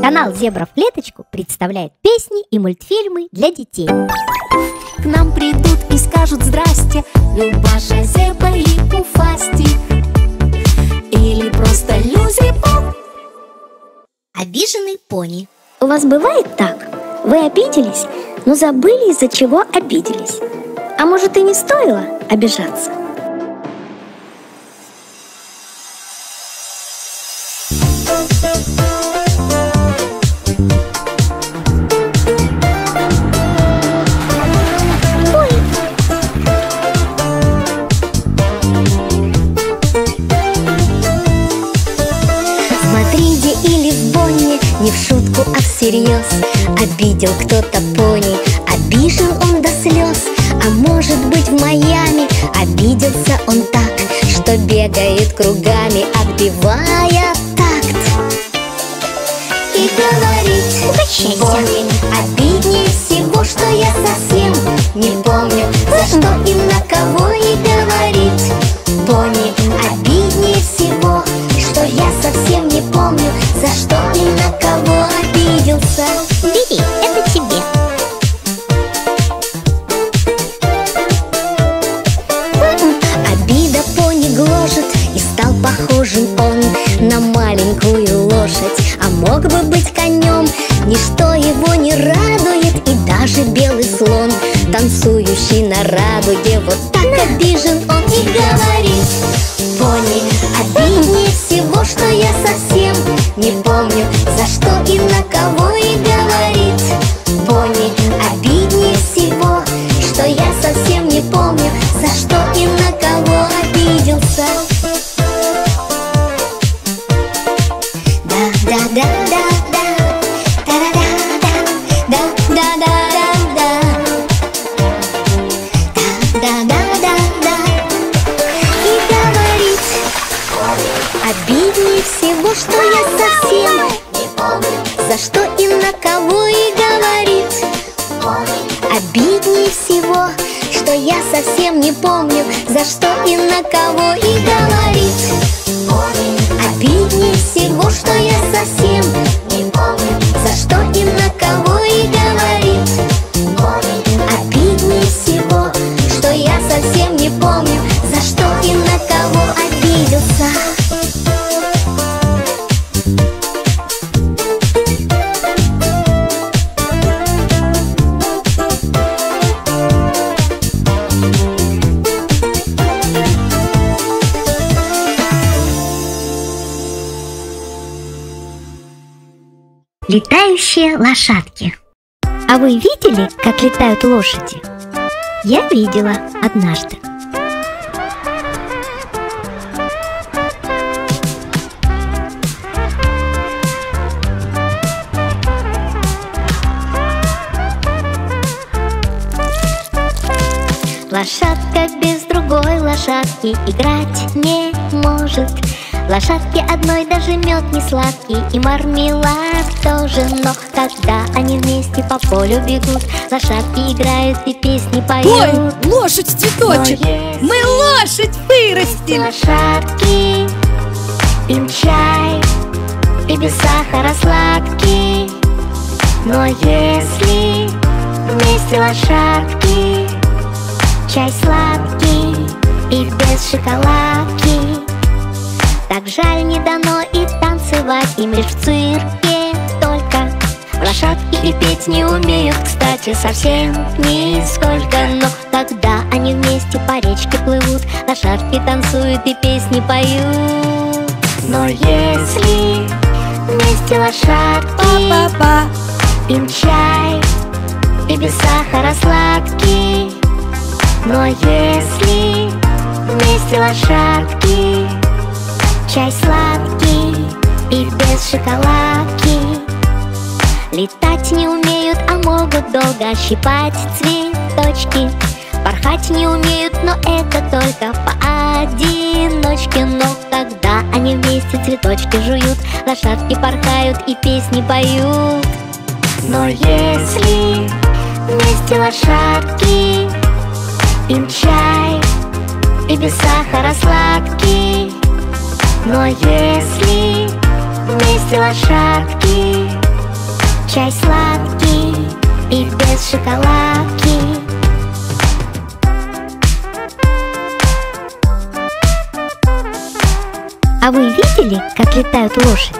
Канал «Зебра в клеточку» представляет песни и мультфильмы для детей. К нам придут и скажут здрасте Любаша, Зеба и Пуфастик, или просто Люзи-Пу. Обиженный пони. У вас бывает так? Вы обиделись, но забыли, из-за чего обиделись. А может, и не стоило обижаться? Смотрите, или в Бонне, не в шутку, а всерьез, обидел кто-то пони, обижен он до слез. А может быть, в Майами обиделся он так, что бегает кругами, отбивая такт. И говорит: пони, обиднее всего, что я совсем не помню, за что и на кого. И говорит: пони, обиднее всего, что я совсем не помню, за что и на кого обиделся. Бери, это тебе. Обида пони гложет, и стал похожим он на маленькую лошадь, а мог бы быть конем. Ничто его не радует, и даже белый слон, танцующий на радуге. Вот так обижен он и говорит: пони, обиднее всего, что я совсем не помню, за что и на кого. И говорит: пони, обиднее всего, что я совсем не помню, за что и на кого обиделся. Обиднее всего, что я совсем не помню, за что и на кого. И говорит: обиднее всего, что я совсем не помню, за что и на кого. И говорит: обиднее всего, что я совсем не помню, за что и на кого. И говорит: обиднее всего, что я совсем не помню, за что и на кого обиделся. Летающие лошадки. А вы видели, как летают лошади? Я видела однажды. Лошадка без другой лошадки играть не может. Лошадке одной даже мед не сладкий, и мармелад тоже. Но когда они вместе по полю бегут, лошадки играют и песни поют. Ой, лошадь, цветочек, мы лошадь вырастим. Лошадки, им чай и без сахара сладкий. Но если вместе лошадки, чай сладкий и без шоколадки, так жаль, не дано и танцевать им лишь в цирке только. Лошадки и петь не умеют, кстати, совсем нисколько. Но когда они вместе по речке плывут, лошадки танцуют и песни поют. Но если вместе лошадки, им чай и без сахара сладкий. Но если вместе лошадки, чай сладкий и без шоколадки, летать не умеют, а могут долго щипать цветочки. Порхать не умеют, но это только поодиночке. Но когда они вместе цветочки жуют, лошадки порхают и песни поют. Но если вместе лошадки, им чай и без сахара сладкий. Но если вместе лошадки, Чай сладкий и без шоколадки. А вы видели, как летают лошади?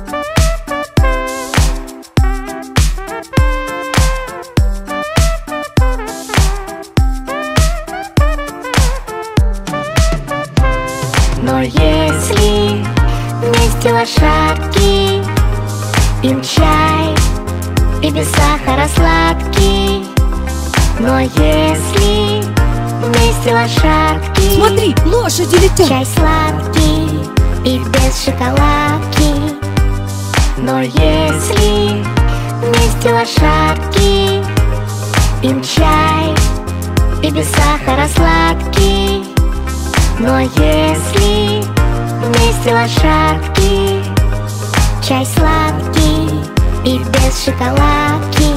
Но если вместе лошадки, им чай и без сахара сладкий. Но если вместе лошадки, Смотри, лошади летят. чай сладкий и без шоколадки. Но если вместе лошадки, им чай и без сахара сладкий. Но если вместе лошадки, чай сладкий и без шоколадки.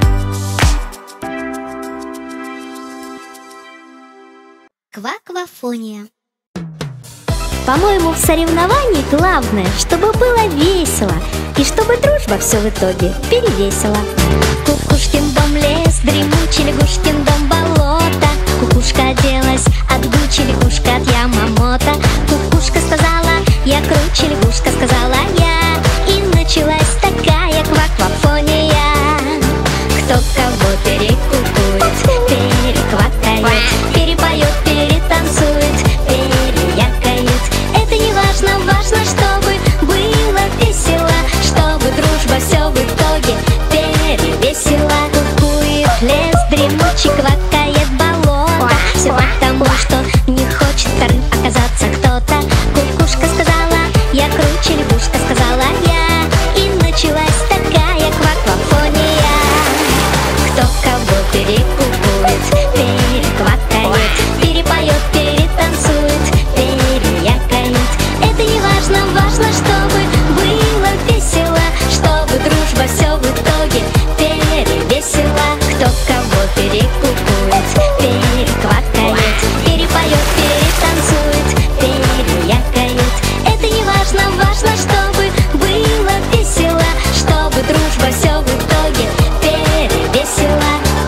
Кваквафония. По-моему, в соревновании главное, чтобы было весело и чтобы дружба все в итоге перевесила. Кукушкин дом лес, дремучий лягушкин дом болото. Кукушка оделась от Гуччи, лягушка от Ямамото. Кукушка сказала, я круче, лягушка сказала я. И началась такая кваквафония. Кто кого перекукует, переквакает, перепоет, перетанцует, переякает. Это не важно, важно, чтобы было весело, чтобы дружба все в итоге перевесила. Кукует лес дремучий, квакает болото. Все потому, что не хочет вторым оказаться кто-то. Кукушка сказала, я круче, лягушка сказала я. И началась такая кваквафония. Кто кого перекукует, переквакает, перепоет, перетанцует, переякает. Это не важно, важно, чтобы было весело, чтобы дружба все в итоге перевесила. Кто кого перекукует, переквакает, перепоет, перетанцует, переякает. Это не важно, важно, чтобы было весело, чтобы дружба все в итоге перевесила.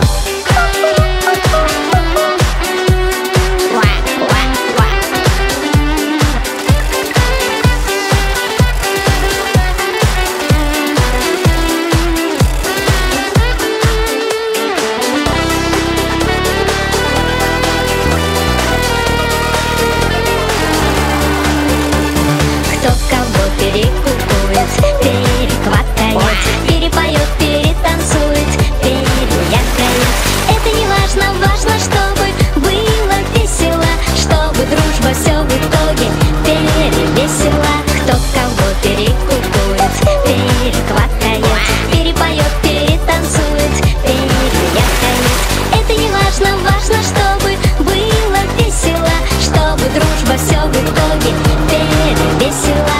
Кто кого перекукует, переквакает, перепоет, перетанцует, переякает. Это не важно, важно, чтобы было весело, чтобы дружба все в итоге перевесила. Кто кого перекукует, переквакает, перепоет, перетанцует, переякает. Это не важно, важно, чтобы было весело, чтобы дружба все в итоге перевесила.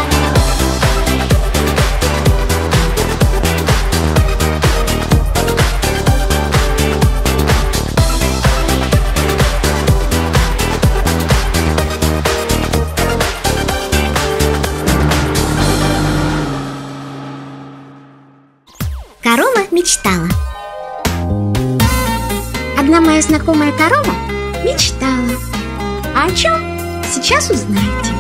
Корова мечтала. Одна моя знакомая корова мечтала. А о чем? Сейчас узнаете.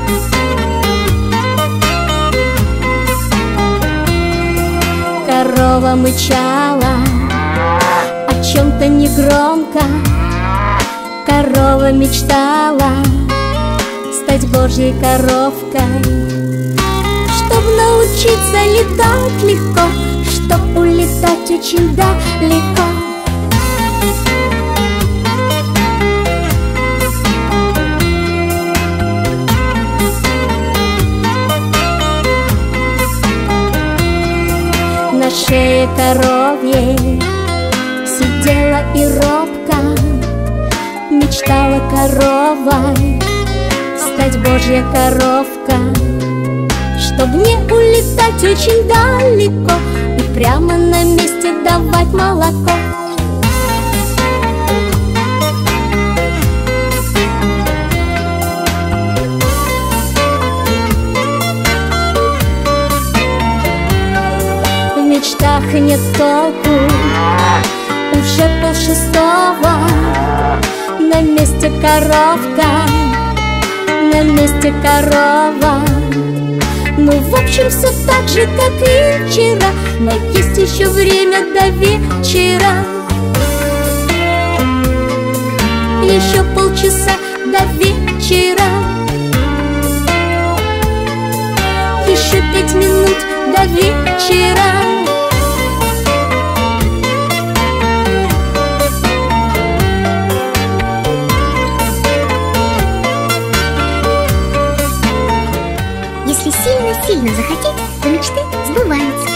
Корова мычала о чем-то негромко. Корова мечтала стать Божьей коровкой, чтоб научиться летать легко, чтоб улетать очень далеко. На шее коровьей сидела и робко мечтала коровой стать Божья коровка, чтоб не улетать очень далеко и прямо на месте давать молоко. В мечтах нет толку. Уже 5:30, на месте коровка, на месте корова. Ну, в общем, все так же, как и вчера, но есть еще время до вечера. Еще полчаса до вечера. Еще 5 минут до вечера. Если сильно-сильно захотеть, то мечты сбываются.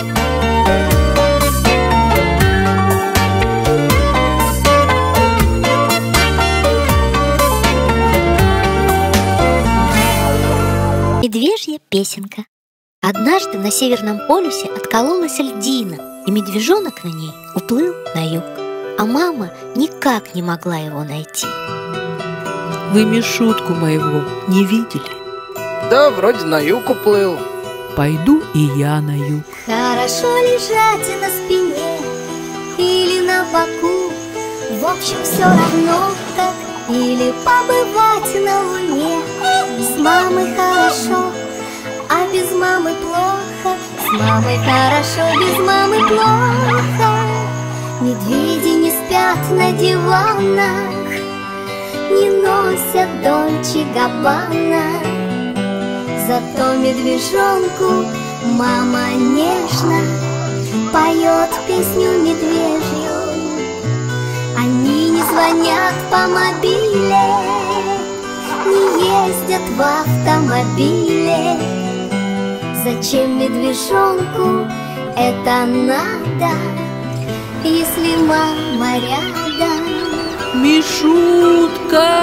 Медвежья песенка. Однажды на Северном полюсе откололась льдина, и медвежонок на ней уплыл на юг. А мама никак не могла его найти. Вы Мишутку моего не видели? Да, вроде на юг уплыл. Пойду и я на юг. Хорошо лежать на спине или на боку, в общем, все равно как. Или побывать на луне. С мамой хорошо, а без мамы плохо. С мамой хорошо, без мамы плохо. Медведи не спят на диванах, не носят Дольче Габбана. Зато медвежонку мама нежно поет песню медвежью. Они не звонят по мобиле, не ездят в автомобиле. Зачем медвежонку это надо, если мама рядом? Мишутка!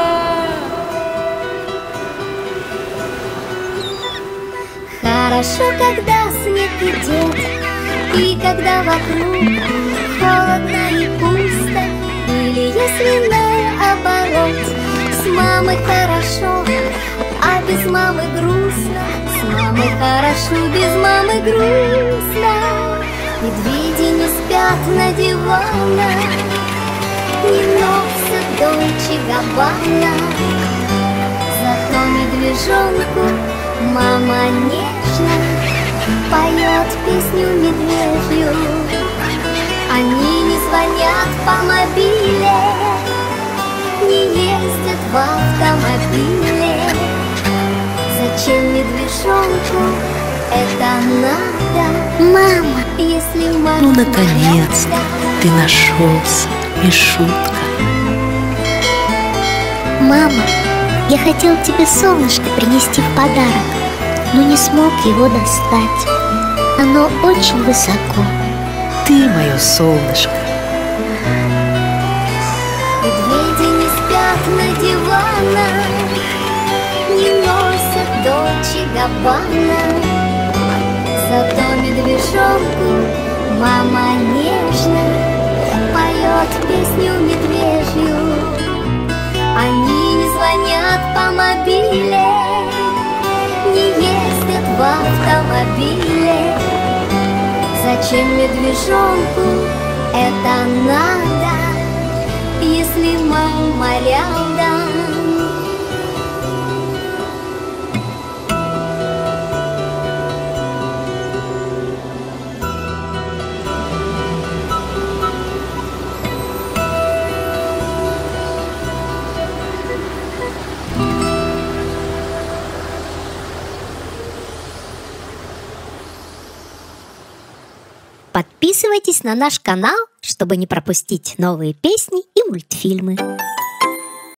Хорошо, когда снег идет, и когда вокруг холодно и пусто. Или если наоборот, с мамой хорошо, а без мамы грустно. С мамой хорошо, без мамы грустно. Медведи не спят на диванах, не носят Дольче Габбана. Зато медвежонку мама нежно поет песню медвежью. Они не звонят по мобиле, не ездят в автомобиле. Зачем медвежонку это надо? Мама, Если мама Ну, наконец-то ты нашелся, Мишутка. мама, я хотел тебе солнышко принести в подарок, но не смог его достать. Оно очень высоко. Ты мое солнышко. Медведи не спят на диванах, не носят Дольче Габбана. Зато медвежонку мама нежно поет песню медвежью. Они не звонят по мобиле, не ездят в автомобиле. Зачем медвежонку это надо, если мама рядом? Подписывайтесь на наш канал, чтобы не пропустить новые песни и мультфильмы.